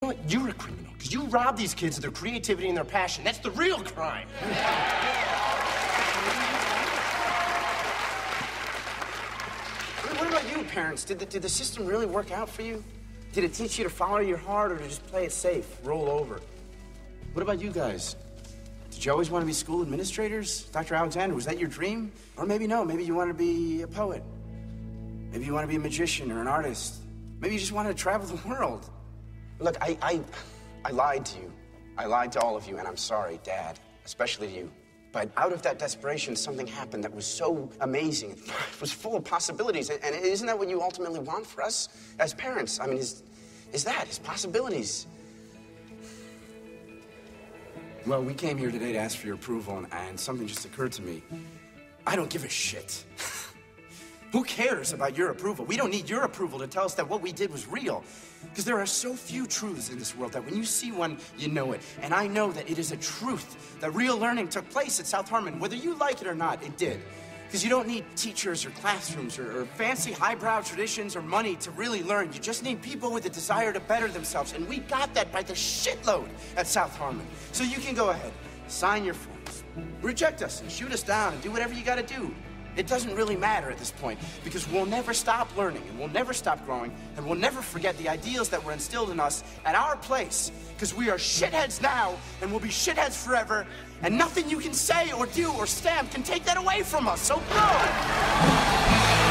know what? You're a criminal, because you robbed these kids of their creativity and their passion. That's the real crime. What about you, parents? Did the system really work out for you? Did it teach you to follow your heart or to just play it safe, roll over? What about you guys? Did you always want to be school administrators? Dr. Alexander, was that your dream? Or maybe no, maybe you wanted to be a poet. Maybe you want to be a magician or an artist. Maybe you just wanted to travel the world. Look, I lied to you. I lied to all of you, and I'm sorry, Dad, especially to you. But out of that desperation, something happened that was so amazing. It was full of possibilities. And isn't that what you ultimately want for us as parents? I mean, is possibilities. Well, we came here today to ask for your approval, and something just occurred to me. I don't give a shit. Who cares about your approval? We don't need your approval to tell us that what we did was real. Because there are so few truths in this world that when you see one, you know it. And I know that it is a truth that real learning took place at South Harmon. Whether you like it or not, it did. Because you don't need teachers or classrooms or fancy highbrow traditions or money to really learn. You just need people with a desire to better themselves. And we got that by the shitload at South Harmon. So you can go ahead, sign your forms, reject us and shoot us down and do whatever you gotta do. It doesn't really matter at this point, because we'll never stop learning, and we'll never stop growing, and we'll never forget the ideals that were instilled in us at our place, because we are shitheads now, and we'll be shitheads forever, and nothing you can say or do or stamp can take that away from us, so go!